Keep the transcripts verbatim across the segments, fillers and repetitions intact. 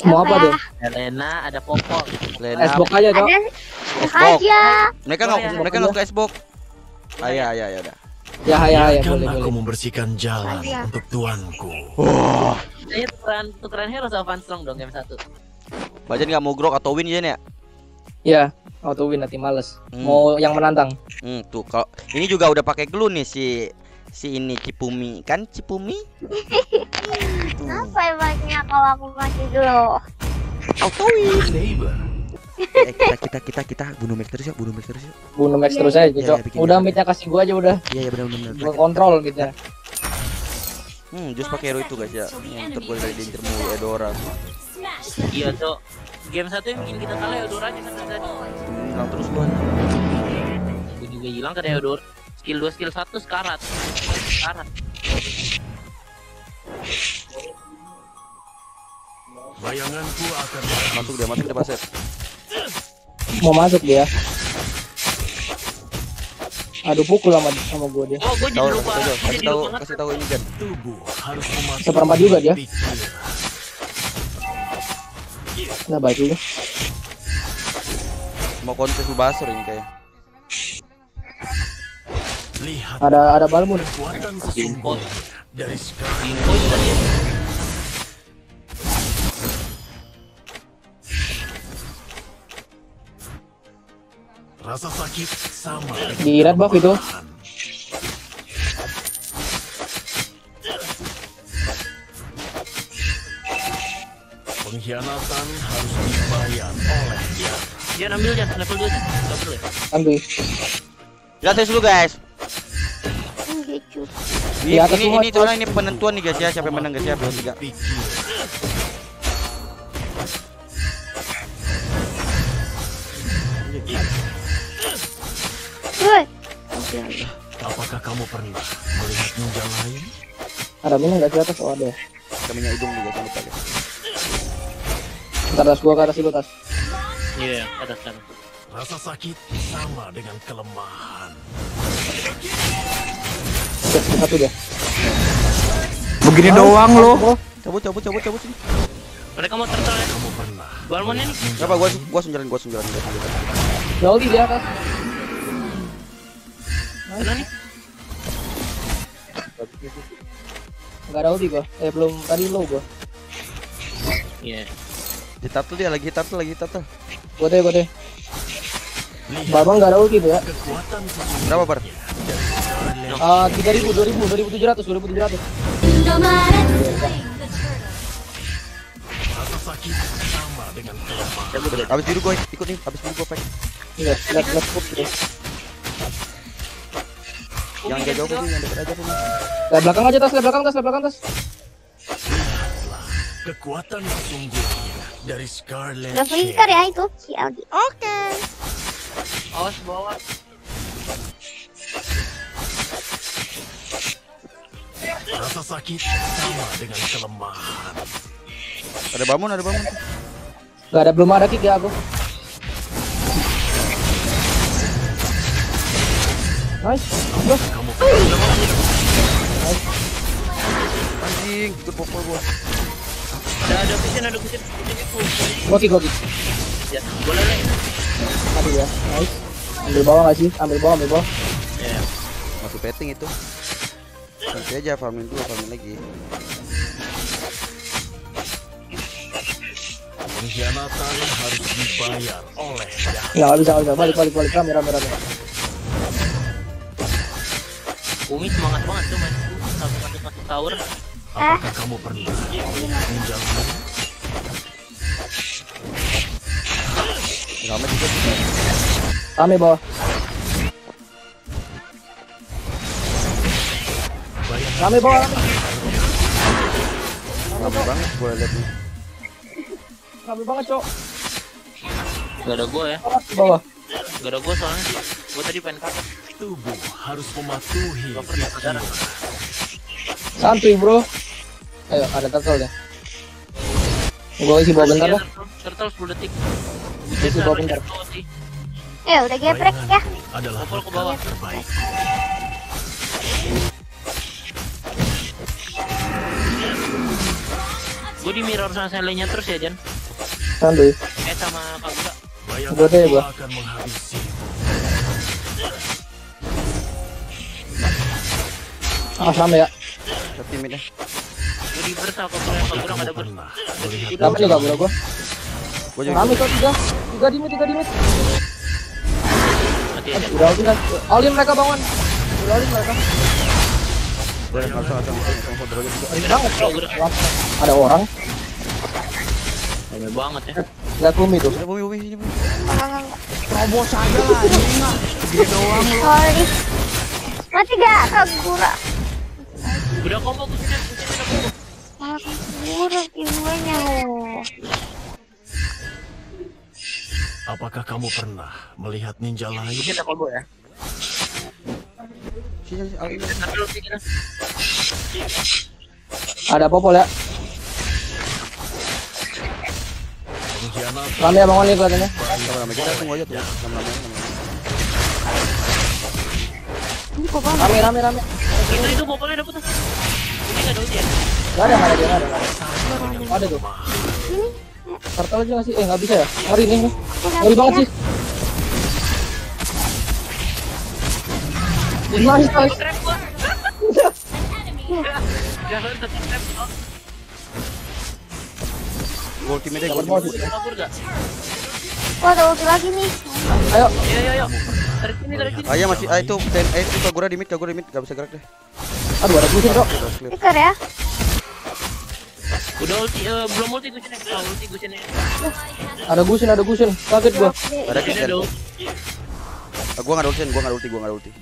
Mau apa tuh? Elena, ada Popo. Lena. Xbox aja, Cok. Xbox. aja. Mereka nggak Oh, ya. mereka nggak suka Xbox. Ah, ya ya ya udah. Ya, ya, ya, Biarkan boleh, aku boleh. membersihkan jalan Aja. untuk tuanku. Wah. Ayo tukeran tukeran hero sama Vanstrong dong game satu. Bajan nggak mau grok atau win Jen ya? Ya, auto win nanti males. Hmm. Mau yang menantang. Hmm, tuh kalau ini juga udah pakai glue nih si si ini Cipumi kan Cipumi. Tuh. Apa emangnya kalau aku masih dulu? Auto win. Neighbor. Eh, kita kita kita kita bunuh Max terus ya, bunuh Max terus ya. Bunuh Max terus aja, Iya, Cok. iya, bikin Udah gitu. mid-nya kasih gua aja udah. Iya ya benar benar. Gua kontrol mid-nya. Hmm, just pakai hero itu guys ya. Yang terbuat dari danger mulu Edora. Iya, Cok. Game satu yang bikin kita kalah Eudoranya kan tadi. Hilang terus gua. Gue juga hilang kan Eudor. Skill dua, skill satu sekarat. Sekarat. Bayanganku akan Masuk dia, masuk dia Baset. Mau masuk dia. Aduh, pukul sama sama gua dia. Oh, gue jadi Tahu, lupa. kasih tahu, Gua kasih jadi tahu, lupa kasih tahu ini Jen. tubuh harus memasuki Seperempat juga dia. pikir. Nah, baik juga. Mau kontes Basur ini kayak. Lihat Ada ada balmun. kekuatan sesungguhnya dari sekarang. Info juga dia. Rasa sakit sama Di red buff itu. Pengkhianatan harus dibayar oleh dia. Dia ambil Jan, level dua Jan. Enggak perlu ya. Ambil. Lihat saya dulu guys. Gitu. Ini Di atas ini semua, ini soalnya ini penentuan nih guys ya, siapa yang menang guys ya, dua tiga. Pikir. Woi. Apakah kamu pernah melihat ninja lain? Ada minum enggak di atas? Oh, ada. Kita minyak hidung nih guys, jangan lupa guys. Ke atas gua, ke atas itu tas. Iya, ada sana. Rasa sakit sama dengan kelemahan. Cek satu dia. Begini doang lo. Cabut cabut cabut cabut sini. Mereka mau turtle ya. Kamu pernah Balmonnya nih. Enggak apa gua gua sunjaran gua sunjaran guys. Jauh di atas. Mana nih? Enggak ada ulti gua. Eh, belum tadi low gua. Iya. Di turtle dia lagi turtle lagi turtle. Gua deh, gua deh. lihat Babang enggak ada ulti tuh ya. kekuatan sesungguhnya Berapa bar? Ah, tiga ribu, dua ribu, dua ribu tujuh ratus, dua ribu tujuh ratus. rasa sakit sama dengan kelemahan. Cabut udah. Habis biru gua ikut nih, habis biru gua pack. Iya, lihat lihat put deh. Yang gak jauh sih, yang dekat aja sini. Lihat belakang aja tas, lihat belakang tas, lihat belakang tas. Lihatlah kekuatan sesungguhnya dari Scarlet Udah flicker ya itu si Aldi. Oke. Awas bawah. Rasa sakit sama dengan kelemahan. Ada bangun, ada bangun. Enggak ada, belum ada kick ya aku. Nice. Loh, Kamu Anjing, ikut popol gua. Ada ada vision, ada vision. gua kick, gua kick. Ya, boleh nih. Mati ya. Nice. Ambil bawah enggak sih? Ambil bawah, ambil bawah. Ya. Masih petting itu. Nanti aja farming dulu, farming lagi. pengkhianatan harus dibayar oleh dia. Ya, enggak bisa, enggak bisa. Balik, balik, balik. Rame, rame, rame. Umi semangat banget tuh main sampai masuk masuk tower. Apakah kamu pernah menjalani? Rame juga. Rame bawah. Rame bawah, rame. Rame banget gua lihat nih. Rame banget, Cok. Gak ada gua ya. Bawah, bawah. Gak ada gua soalnya. Gua tadi pengen kakak. Tubuh harus mematuhi Gak pernah saudara. Santuy, Bro. Ayo, ada turtle deh. Gua isi bawah bentar dah. Turtle sepuluh detik. Isi bawah bentar. Eh udah geprek ya. Bayanganku adalah Popol ke bawah. bekal terbaik. Gua di mirror sama Selenya terus ya Jan. Santuy. Eh sama Kagura. Udah deh gua. akan menghabisi. Ah sama ya. Tapi mid dah. Gua di burst sama Kagura, Kagura nggak ada burst. Pernah melihat Dapat juga gua gua. Gua juga. Rame kok tiga. Tiga di mid, tiga di mid. Mati aja. Udah ulin kan. Ulin mereka bangun. Udah ulin mereka. Boleh langsung langsung langsung foto aja. Ulin banget kok. Ada orang. Rame banget ya. Lihat bumi tuh. Sini bumi bumi sini bumi. Terobos aja lah anjing ah. Gede doang lu. Sorry. Mati gak Kagura? Udah combo kucingnya, kucingnya udah combo. Malah Kagura jiwanya loh. Apakah kamu pernah melihat ninja lain? Kucingnya udah combo ya. Sini sini al ini. Tapi lu pikir Ada popol ya. Pengkhianat Rame ya bangun nih kelihatannya. Sama-sama kita tunggu aja tuh. Sama-sama. Ini kok bang? Rame rame rame. itu itu popolnya dapet tuh. Ini nggak ada ulti ya? Gak ada, gak ada, gak ada, gak ada. Ada tuh. Turtle aja nggak sih? Eh nggak bisa ya? Ngeri nih. Ngeri banget sih. Nice nice. Trap gua. Jangan tetap trap. Gua ultimate deh, gua Dapat mau ultimate. sih. Kabur gak? Wah ada ulti lagi nih. Ayo. Ayo ayo ayo. Tarik sini tarik sini. Ayah masih, ah itu, ten, eh itu Kagura di mid, Kagura di mid, gak bisa gerak deh. Aduh ada pusing kok. Udah clear. Stiker ya. Udah ulti, eh, belum ulti kucingnya. Ah, ulti kucingnya. Ada gusin, ada gusin. Kaget gua. Ada Kucingnya kick ada ulti. Ah, gua nggak ada ulti, gua nggak ada ulti, gua nggak ada ulti.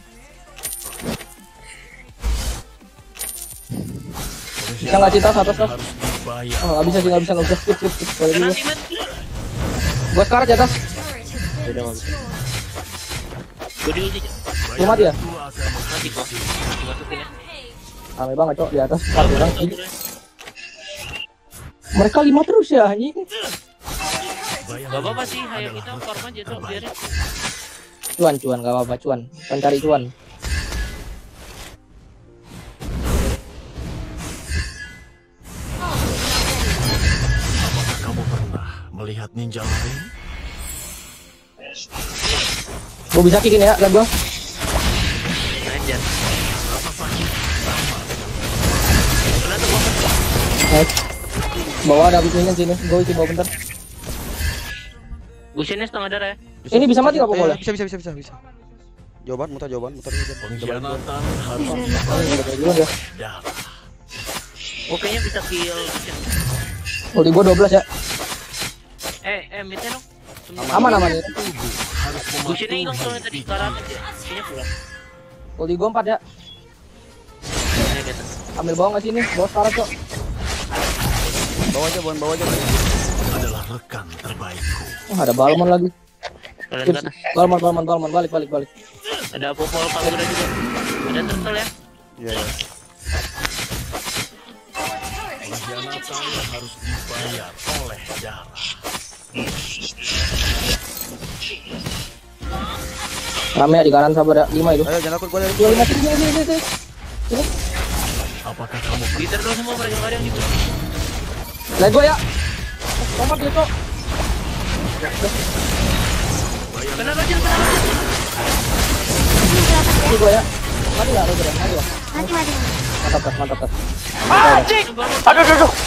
Bisa nggak cinta satu atas? harus dibayar. Oh nggak bisa sih, nggak bisa, nggak bisa. Skip, skip, skip. Balik Kena dulu. timet. Gua sekarang di atas. Udah nggak bisa. Gua di ulti. Lu mati ya? Itu akan Mati gua. Masukin ya. Rame banget cok di atas. Empat orang. Mereka lima terus ya anjing. Gak apa-apa sih, ayo kita farm aja tuh biarin. Cuan, cuan, gak apa-apa, cuan. Pencari cuan. Apakah kamu pernah melihat ninja lain? Gua bisa kickin ya, lihat gua. Anjir. Nice. Bawah ada abisnya sini, gua isi bawah bentar. Businnya setengah darah ya. Ini bisa mati nggak popolnya? Eh, bisa, bisa, bisa, bisa, bisa. Jawaban, muter jawaban, muter jawaban. Pengkhianatan harus Udah dulu ya. darah. Oke nya bisa kill Busin. Ulti gua dua belas ya. Eh, eh, midnya dong. Aman aman ya. Businnya hilang soalnya tadi karat aja. Kayaknya pulang. Ulti gua empat ya. Ini di atas. Ambil bawah nggak sini? Bawah sekarang cok. Bawa aja, bawa, bawa aja. Adalah rekan terbaikku. Oh, ada balmon lagi. Kalian ke atas. Balmon, balmon, balmon, balik, balik, balik. Ada popol Kagura juga. Ada turtle ya. Iya, iya. Pengkhianatan harus dibayar oleh darah. Rame ya di kanan, sabar ya. Lima itu. Ayo, jangan takut, gua dari. Dua lima sini, sini, sini, sini. Sini. Apakah kamu pernah Gitar dulu semua mereka nggak ada yang di bawah. Lihat gua ya. Tomat dia cok. Kena Roger, kena Roger. Ini gua ya. Mati nggak Roger ya? Mati ya? Mati mati. Mantap, Tat, mantap, Tat. Aduh, aduh, aduh.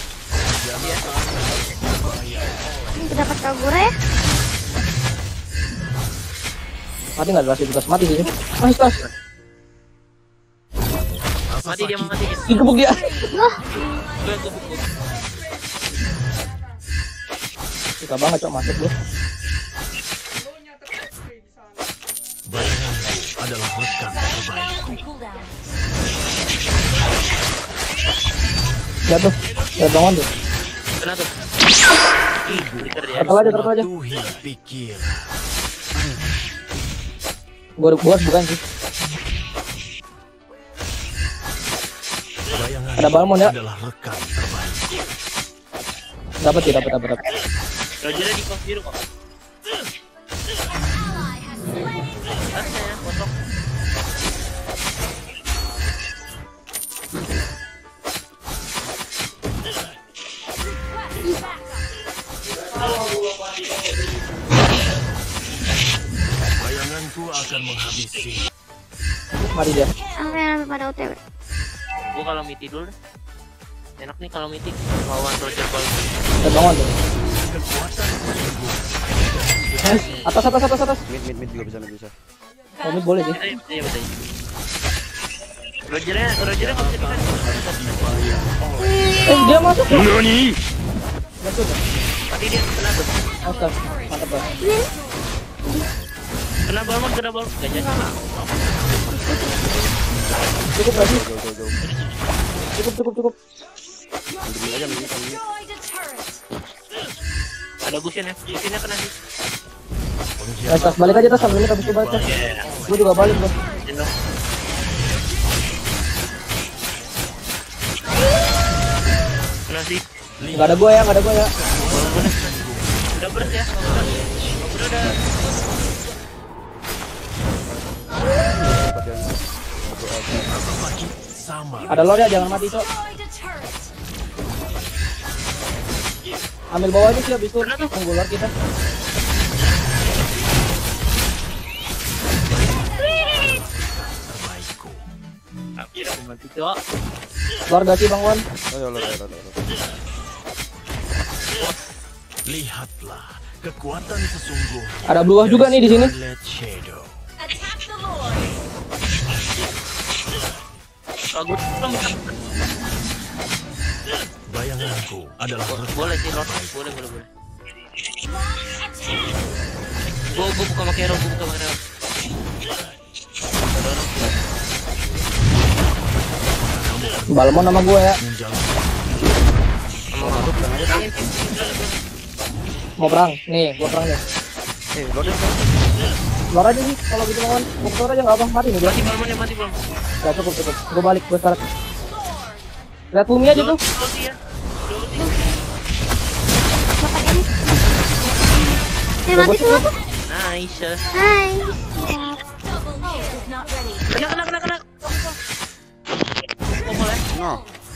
Ini dapat Kagura ya. Mati nggak berhasil tugas? Mati sih. Nice, tas. Mati dia, mati dia. Digebuk dia. Gue yang gebuk gua. Suka banget cok masuk gua. bayanganku adalah rekan terbaikku? Lihat tuh. Lihat bangun tuh. Kena tuh. Ih, gitar dia. Turtle aja, turtle aja. Mematuhi pikir. Gua gua harus bukan sih. Bayangan Ada balmon ya. adalah rekan terbaik. Dapat ya, dapat, dapat, dapat. Rogernya di pos biru kok. Atasnya ya, potong. akan menghabisi. Mari dia. Sampai pada O T W. Gua kalau miti dulu deh. Enak nih kalau miti lawan Roger Ball. Kita bangun tuh. Kekuatan sesungguhnya. Nice. Atas atas atas atas. Mid mid mid juga bisa mid bisa. Oh, mid boleh sih. Iya, iya, betul. Rogernya, Rogernya nggak bisa defense. Eh, dia masuk. Nani? Masuk. Tadi dia kena tuh. Mantap. Mantap banget. Kena balmon, kena balmon. Gak jadi. Cukup lagi. Jauh jauh jauh. Cukup cukup cukup. Mid aja mid mid. Ada Gusion ya. Gusionnya kena sih. Nice, tas balik aja tas sambil ini habis itu balik tas. Gue juga balik bro. Jendong. Kena sih. Gak ada gua ya, gak ada gua ya. Udah beres ya. Udah udah. Sama. Ada lord ya, jangan mati cok. Ambil bawah aja sih habis itu. Tunggu lord kita. Terbaikku. Akhirnya mati cok. Lord gak sih Bang Wan? Oh ya lo lo lo. Lihatlah kekuatan sesungguhnya. Ada blue wave juga nih di sini. Scarlet Shadow. Kalau gue belum Bayanganku adalah boleh sih Lord. Boleh boleh boleh. Gue gue buka pakai hero, gue buka pakai hero. Balmon sama gua ya. Mau perang? Nih, gua perang nih. Eh, lo deh. Lord aja sih kalau gitu Bang Wan. Gua keluar aja enggak apa mati nih dia. Mati balmon ya, mati balmon. Ya cukup cukup. Gua balik gua start. Lihat bumi aja tuh. Ulti ya. Ulti. Eh, mati semua tuh. Nice. Hai. Kena kena kena kena. Oh, boleh. Nah.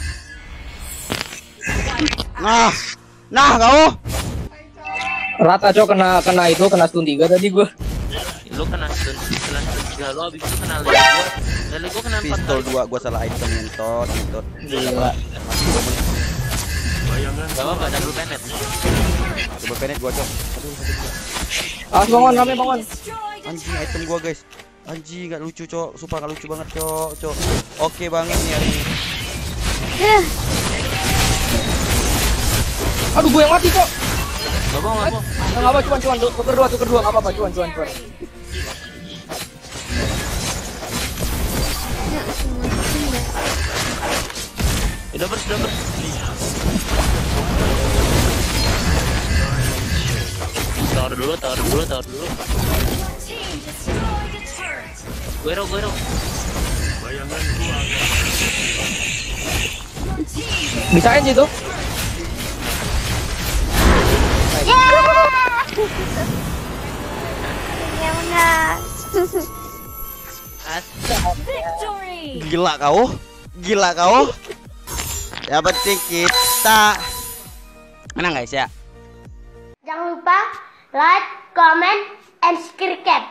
Nah. Nah, kau. Rata cok kena kena itu kena stun tiga tadi gua. Lu kena stun, kena stun tiga lo, abis itu kena lele gua. Lele gua kena empat Pistol kali. dua gua salah item ngentot ngentot. Gila. bayangan. Gak apa-apa, double penet. Coba penet gua cok. Awas Bang Wan, rame Bang Wan. Anjing item gua guys. Anjing gak lucu cok. Sumpah gak lucu banget cok cok. Oke banget nih hari ini. Eh, Aduh gua yang mati cok. Gak apa gak apa. Enggak apa cuan cuan tuker dua tuker dua enggak apa-apa cuan cuan cuan. Udah beres, udah beres. Taruh dulu, taruh dulu, taruh dulu. Guero, guero. Bayanganku akan Bisain sih tuh. ya benar. Gila kau. Gila kau. Ya penting kita menang guys ya. Jangan lupa like, comment, and subscribe.